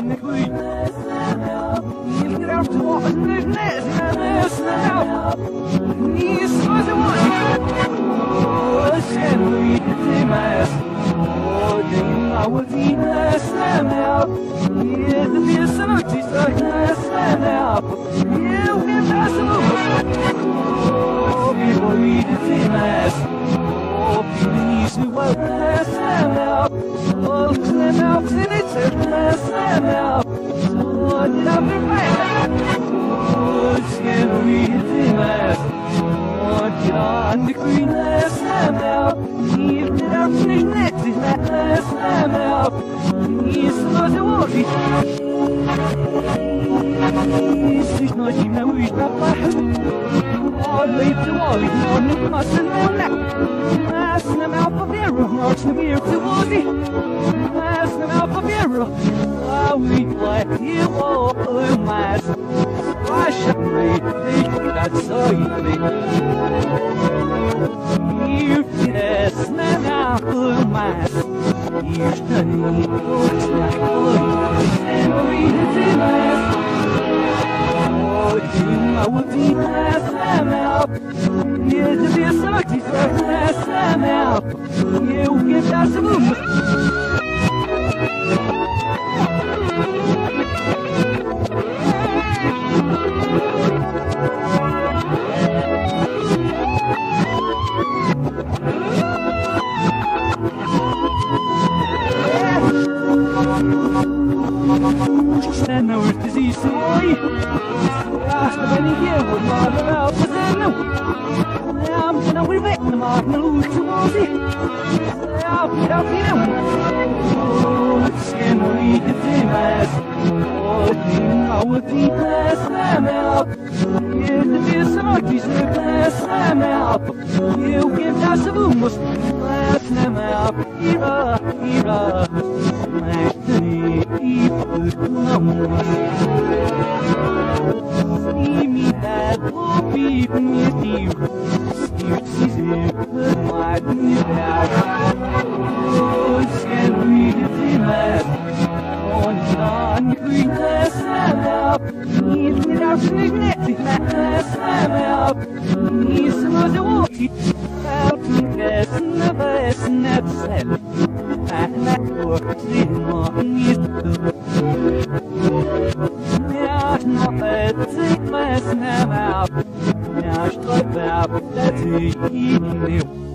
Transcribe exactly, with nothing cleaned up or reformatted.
de groei. Je krijgt de wacht net net en snel. Niet zoals je was. Zijn we de meest. Oh, de oude die snel. Je de beste nacht is toch snel. Je weer best oh, people read the meest. Oh, please, we won't let them out. Oh, them out in it, let them out. Oh, never mind. Oh, can't read the mess. Oh, get on the green, let them out. If the afternoon next is let them out. He's not a worry. He's not even a wish, but I leave the wall, on the muscle, no left. Ask them out for beer, march the beer to Woody. Ask them out for beer. I will let you all mass. I shall read that's so easy. You kiss them out for mass. You study, and read it in mass. Oh, I would be last time out. Yeah, to be a sucky last time out. Yeah, we'll get that some stand now with disease, boy. Last of any year would not allow for them. I'm gonna be back in the market and lose to Mosey. I'll put up you know. Oh, it's gonna read the same as. Oh, I would be last time out. Yeah, the beer some monkeys look last time out. You give us a boom, last time out. Eva, Eva, my city, Eva, no more. See me that will be with you. Steve Caesar, the might be back. Oh, it's gonna be the same as. On John, green last time out. He's without dignity, last time out. He's supposed to walk it out and guess in the best and that's seven. And that works in one is the yeah, not bad, take my snap out. Now, strike out, that's it,